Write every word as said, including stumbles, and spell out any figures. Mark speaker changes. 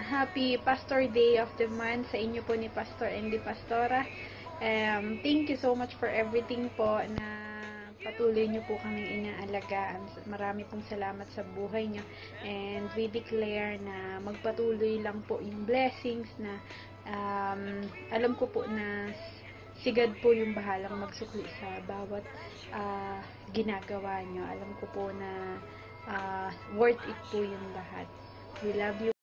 Speaker 1: happy Pastor Day of the month sa inyo po ni Pastor and ni Pastora. Um, thank you so much for everything po na patuloy nyo po kaming inaalagaan. Marami pong salamat sa buhay nyo. And we declare na magpatuloy lang po yung blessings na um, alam ko po na sigad po yung bahalang magsukli sa bawat uh, ginagawa nyo. Alam ko po na uh, worth it po yung lahat. We love you.